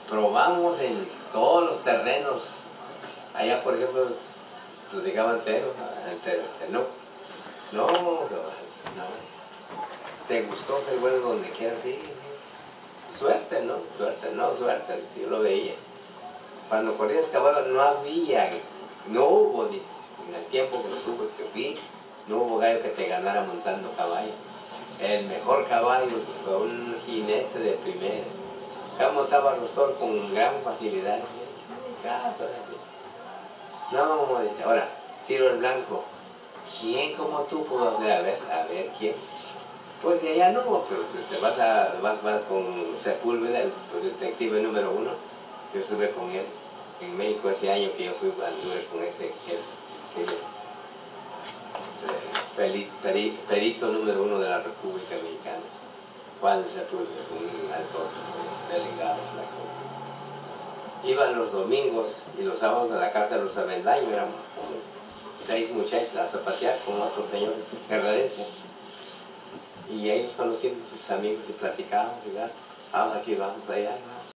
probamos en todos los terrenos. Allá, por ejemplo, platicaban entero, no, te gustó ser bueno donde quieras, sí, suerte, ¿no? Suerte, si yo lo veía. Cuando corrías caballo no hubo, dice, en el tiempo que fui, no hubo gallo que te ganara montando caballo. El mejor caballo fue un jinete de primera. Acá montaba los toros con gran facilidad. No, dice, ahora, tiro el blanco. ¿Quién como tú pudo hacer? A ver, ¿quién? Pues allá no, pero te vas con Sepúlveda, el detective número 1. Yo estuve con él en México ese año que yo anduve con ese perito número 1 de la República Mexicana. Juan Sepúlveda, un alto delegado flaco. Iban los domingos y los sábados a la casa de los Avendaño, éramos 6 muchachos a zapatear con otro señor guerrerense. Y ellos conocían a sus amigos y platicábamos, y vamos aquí, vamos allá, vamos.